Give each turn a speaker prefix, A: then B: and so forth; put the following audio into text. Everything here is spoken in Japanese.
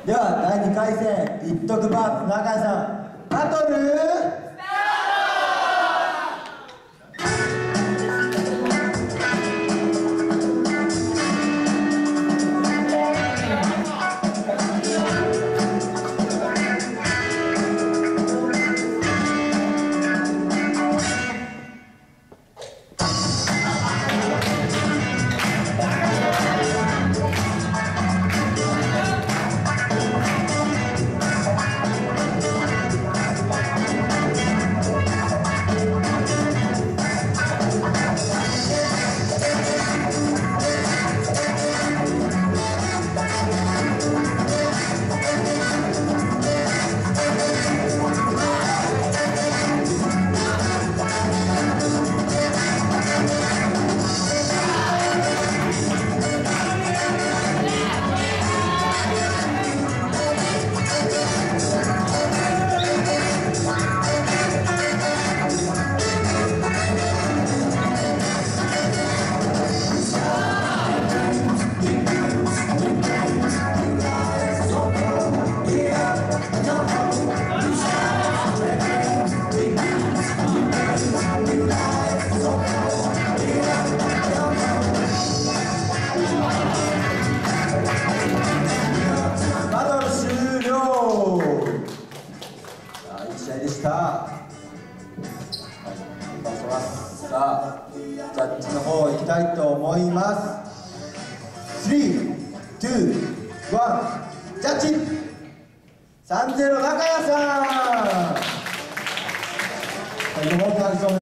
A: では第2回戦一徳パーク中谷さんバトル試合でした。さあ、ジャッジの方行きたいと思います。3、2、1、ジャッジ !3-0 中谷さん。